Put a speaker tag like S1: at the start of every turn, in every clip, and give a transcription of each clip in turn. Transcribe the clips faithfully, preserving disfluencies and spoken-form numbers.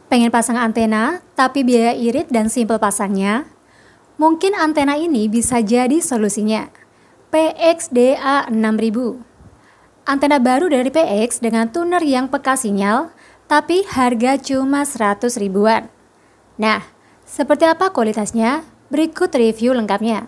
S1: Pengen pasang antena, tapi biaya irit dan simpel pasangnya? Mungkin antena ini bisa jadi solusinya. P X D A enam ribu. Antena baru dari P X dengan tuner yang peka sinyal, tapi harga cuma seratus ribuan. Nah, seperti apa kualitasnya? Berikut review lengkapnya.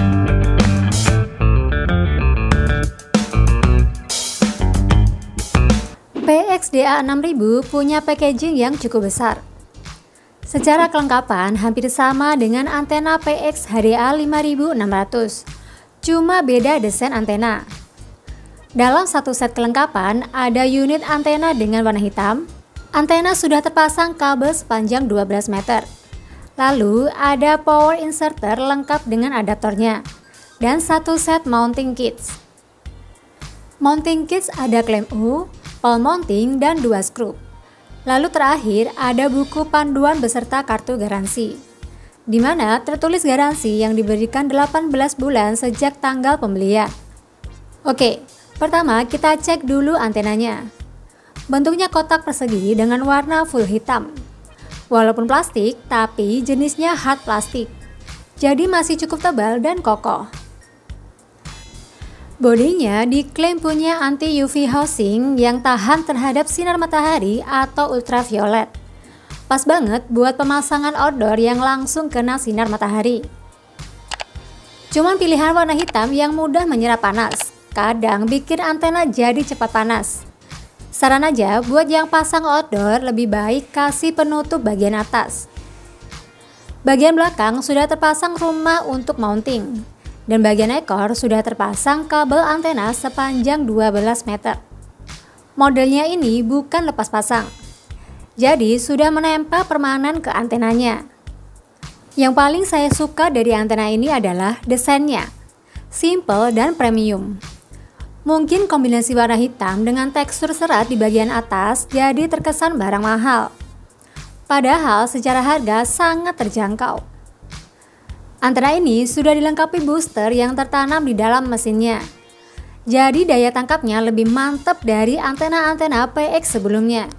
S1: P X D A enam ribu punya packaging yang cukup besar. Secara kelengkapan hampir sama dengan antena P X H D A lima ribu enam ratus, cuma beda desain antena. Dalam satu set kelengkapan ada unit antena dengan warna hitam, antena sudah terpasang kabel sepanjang dua belas meter. Lalu ada power inserter lengkap dengan adaptornya, dan satu set mounting kits. Mounting kits ada klem U, pole mounting, dan dua skrup. Lalu terakhir ada buku panduan beserta kartu garansi, di mana tertulis garansi yang diberikan delapan belas bulan sejak tanggal pembelian. Oke, pertama kita cek dulu antenanya. Bentuknya kotak persegi dengan warna full hitam. Walaupun plastik, tapi jenisnya hard plastik, jadi masih cukup tebal dan kokoh. Bodinya diklaim punya anti U V housing yang tahan terhadap sinar matahari atau ultraviolet. Pas banget buat pemasangan outdoor yang langsung kena sinar matahari. Cuman pilihan warna hitam yang mudah menyerap panas, kadang bikin antena jadi cepat panas. Saran aja buat yang pasang outdoor lebih baik kasih penutup bagian atas. Bagian belakang sudah terpasang rumah untuk mounting. Dan bagian ekor sudah terpasang kabel antena sepanjang dua belas meter. Modelnya ini bukan lepas pasang, jadi sudah menempel permanen ke antenanya. Yang paling saya suka dari antena ini adalah desainnya, simple dan premium. Mungkin kombinasi warna hitam dengan tekstur serat di bagian atas jadi terkesan barang mahal. Padahal secara harga sangat terjangkau. Antena ini sudah dilengkapi booster yang tertanam di dalam mesinnya. Jadi daya tangkapnya lebih mantap dari antena-antena P X sebelumnya.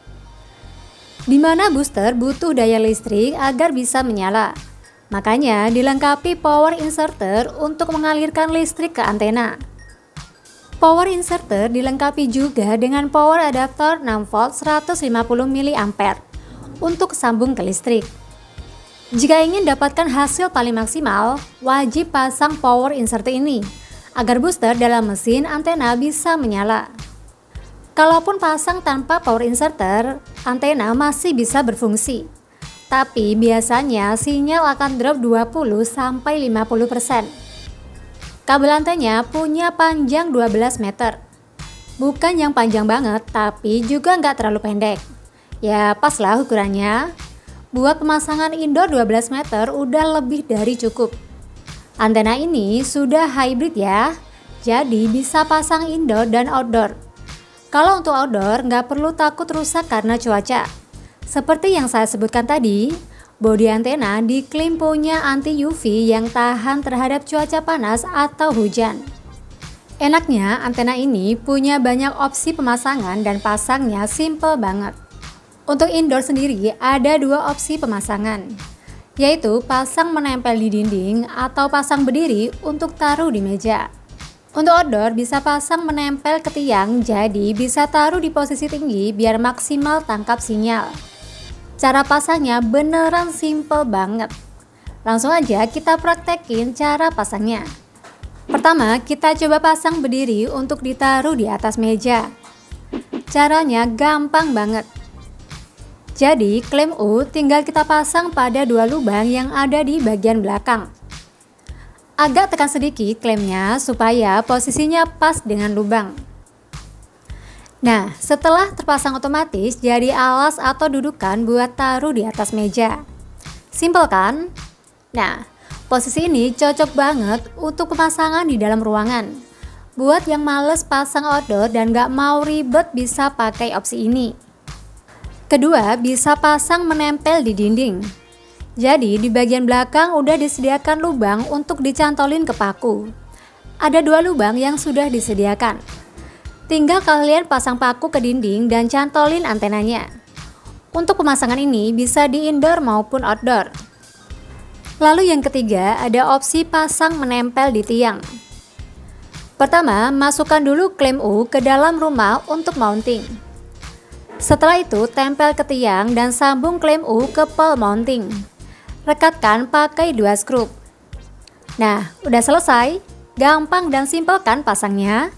S1: Di mana booster butuh daya listrik agar bisa menyala. Makanya dilengkapi power inserter untuk mengalirkan listrik ke antena. Power inserter dilengkapi juga dengan power adaptor enam volt seratus lima puluh miliampere untuk sambung ke listrik. Jika ingin dapatkan hasil paling maksimal, wajib pasang power inserter ini agar booster dalam mesin antena bisa menyala. Kalaupun pasang tanpa power inserter, antena masih bisa berfungsi. Tapi biasanya sinyal akan drop dua puluh sampai lima puluh persen. Kabel antena punya panjang dua belas meter. Bukan yang panjang banget, tapi juga nggak terlalu pendek. Ya paslah ukurannya. Buat pemasangan indoor dua belas meter udah lebih dari cukup. Antena ini sudah hybrid ya, jadi bisa pasang indoor dan outdoor. Kalau untuk outdoor nggak perlu takut rusak karena cuaca. Seperti yang saya sebutkan tadi, bodi antena diklaim punya anti U V yang tahan terhadap cuaca panas atau hujan. Enaknya antena ini punya banyak opsi pemasangan dan pasangnya simple banget. Untuk indoor sendiri ada dua opsi pemasangan, yaitu pasang menempel di dinding atau pasang berdiri untuk taruh di meja. Untuk outdoor bisa pasang menempel ke tiang, jadi bisa taruh di posisi tinggi biar maksimal tangkap sinyal. Cara pasangnya beneran simple banget. Langsung aja kita praktekin cara pasangnya. Pertama kita coba pasang berdiri untuk ditaruh di atas meja. Caranya gampang banget. Jadi klem U tinggal kita pasang pada dua lubang yang ada di bagian belakang. Agak tekan sedikit klemnya supaya posisinya pas dengan lubang. Nah, setelah terpasang otomatis jadi alas atau dudukan buat taruh di atas meja. Simpel kan? Nah, posisi ini cocok banget untuk pemasangan di dalam ruangan. Buat yang males pasang outdoor dan gak mau ribet bisa pakai opsi ini. Kedua, bisa pasang menempel di dinding. Jadi di bagian belakang udah disediakan lubang untuk dicantolin ke paku. Ada dua lubang yang sudah disediakan. Tinggal kalian pasang paku ke dinding dan cantolin antenanya. Untuk pemasangan ini bisa di indoor maupun outdoor. Lalu yang ketiga, ada opsi pasang menempel di tiang. Pertama, masukkan dulu klem U ke dalam rumah untuk mounting. Setelah itu, tempel ke tiang dan sambung klem U ke pole mounting. Rekatkan pakai dua skrup. Nah, udah selesai. Gampang dan simpel kan pasangnya?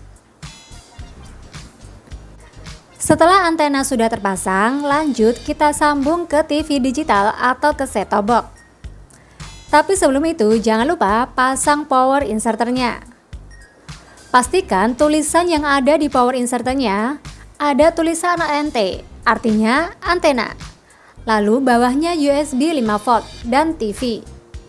S1: Setelah antena sudah terpasang, lanjut kita sambung ke T V digital atau ke set-top box. Tapi sebelum itu, jangan lupa pasang power inserternya. Pastikan tulisan yang ada di power inserternya ada tulisan A N T, artinya antena. Lalu bawahnya U S B lima volt dan T V.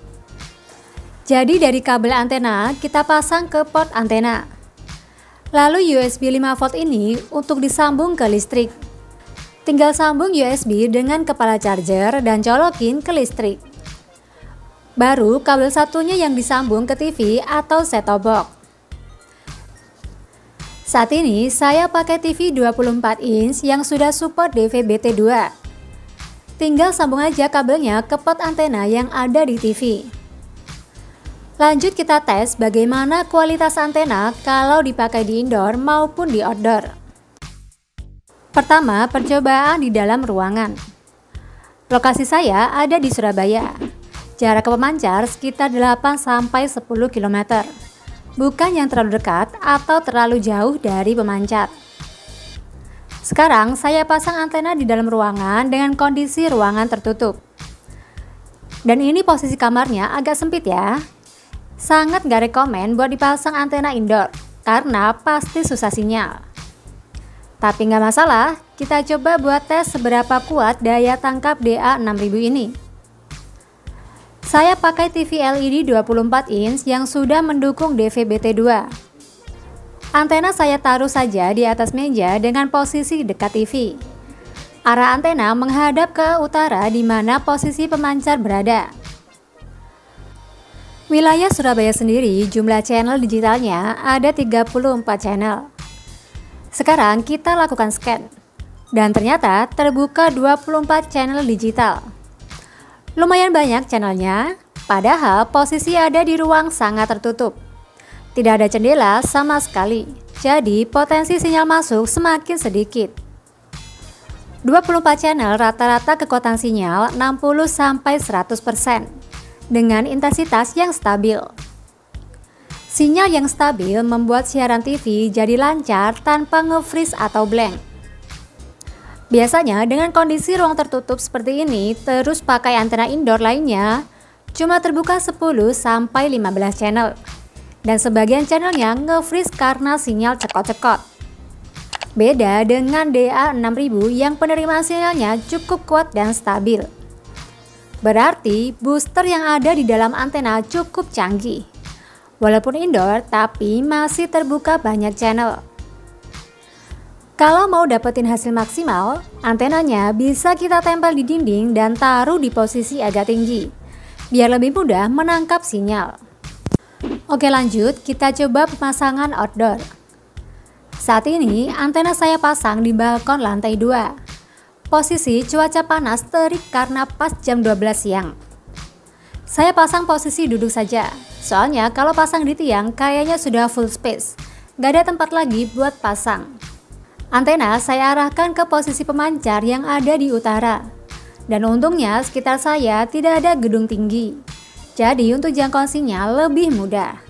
S1: Jadi dari kabel antena kita pasang ke port antena. Lalu U S B lima volt ini untuk disambung ke listrik. Tinggal sambung U S B dengan kepala charger dan colokin ke listrik. Baru kabel satunya yang disambung ke T V atau set-top box. Saat ini saya pakai T V dua puluh empat inch yang sudah support D V B T dua. Tinggal sambung aja kabelnya ke port antena yang ada di T V. Lanjut kita tes bagaimana kualitas antena kalau dipakai di indoor maupun di outdoor. Pertama, percobaan di dalam ruangan. Lokasi saya ada di Surabaya. Jarak ke pemancar sekitar delapan sampai sepuluh kilometer. Bukan yang terlalu dekat atau terlalu jauh dari pemancar. Sekarang saya pasang antena di dalam ruangan dengan kondisi ruangan tertutup. Dan ini posisi kamarnya agak sempit ya. Sangat gak rekomen buat dipasang antena indoor karena pasti susah sinyal. Tapi nggak masalah, kita coba buat tes seberapa kuat daya tangkap D A enam ribu ini. Saya pakai T V L E D dua puluh empat inch yang sudah mendukung D V B T dua. Antena saya taruh saja di atas meja dengan posisi dekat T V. Arah antena menghadap ke utara di mana posisi pemancar berada. Wilayah Surabaya sendiri jumlah channel digitalnya ada tiga puluh empat channel. Sekarang kita lakukan scan. Dan ternyata terbuka dua puluh empat channel digital. Lumayan banyak channelnya, padahal posisi ada di ruang sangat tertutup. Tidak ada jendela sama sekali, jadi potensi sinyal masuk semakin sedikit. dua puluh empat channel rata-rata kekuatan sinyal enam puluh sampai seratus persen. Dengan intensitas yang stabil. Sinyal yang stabil membuat siaran T V jadi lancar tanpa nge-freeze atau blank. Biasanya dengan kondisi ruang tertutup seperti ini, terus pakai antena indoor lainnya, cuma terbuka sepuluh sampai lima belas channel. Dan sebagian channelnya nge-freeze karena sinyal cekot-cekot. Beda dengan D A enam ribu yang penerimaan sinyalnya cukup kuat dan stabil. Berarti booster yang ada di dalam antena cukup canggih. Walaupun indoor, tapi masih terbuka banyak channel. Kalau mau dapetin hasil maksimal, antenanya bisa kita tempel di dinding dan taruh di posisi agak tinggi, biar lebih mudah menangkap sinyal. Oke lanjut, kita coba pemasangan outdoor. Saat ini antena saya pasang di balkon lantai dua. Posisi cuaca panas terik karena pas jam dua belas siang. Saya pasang posisi duduk saja, soalnya kalau pasang di tiang kayaknya sudah full space, gak ada tempat lagi buat pasang. Antena saya arahkan ke posisi pemancar yang ada di utara. Dan untungnya sekitar saya tidak ada gedung tinggi, jadi untuk jangkauan sinyal lebih mudah.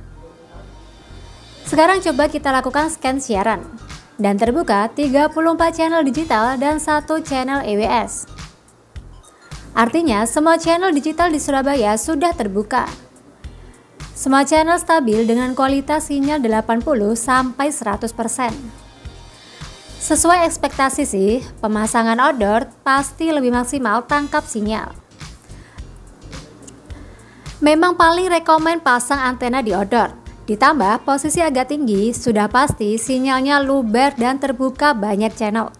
S1: Sekarang coba kita lakukan scan siaran. Dan terbuka tiga puluh empat channel digital dan satu channel E W S. Artinya semua channel digital di Surabaya sudah terbuka. Semua channel stabil dengan kualitas sinyal delapan puluh sampai seratus persen. Sesuai ekspektasi sih, pemasangan outdoor pasti lebih maksimal tangkap sinyal. Memang paling rekomen pasang antena di outdoor. Ditambah posisi agak tinggi, sudah pasti sinyalnya luber dan terbuka banyak channel.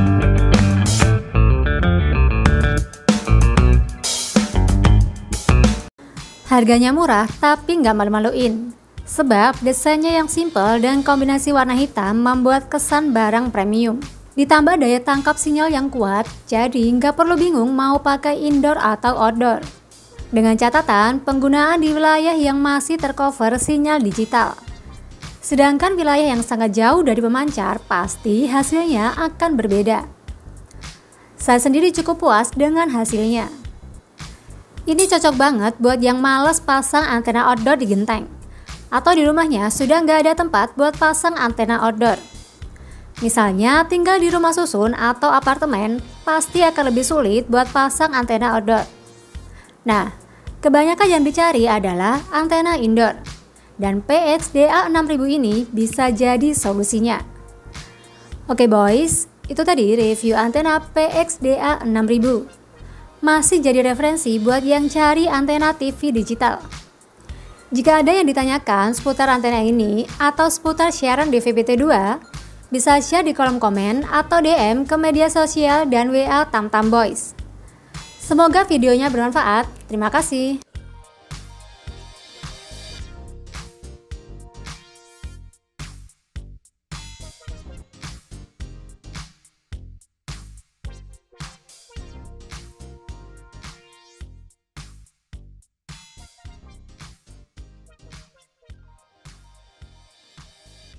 S1: Harganya murah tapi nggak malu-maluin. Sebab desainnya yang simple dan kombinasi warna hitam membuat kesan barang premium. Ditambah daya tangkap sinyal yang kuat, jadi nggak perlu bingung mau pakai indoor atau outdoor. Dengan catatan penggunaan di wilayah yang masih tercover sinyal digital. Sedangkan wilayah yang sangat jauh dari pemancar, pasti hasilnya akan berbeda. Saya sendiri cukup puas dengan hasilnya. Ini cocok banget buat yang males pasang antena outdoor di genteng, atau di rumahnya sudah nggak ada tempat buat pasang antena outdoor. Misalnya tinggal di rumah susun atau apartemen, pasti akan lebih sulit buat pasang antena outdoor. Nah, kebanyakan yang dicari adalah antena indoor, dan P X D A enam ribu ini bisa jadi solusinya. Oke boys, itu tadi review antena P X D A enam ribu. Masih jadi referensi buat yang cari antena T V digital. Jika ada yang ditanyakan seputar antena ini atau seputar siaran D V B T dua, bisa share di kolom komen atau D M ke media sosial dan W A Tamtam Boys. Semoga videonya bermanfaat. Terima kasih.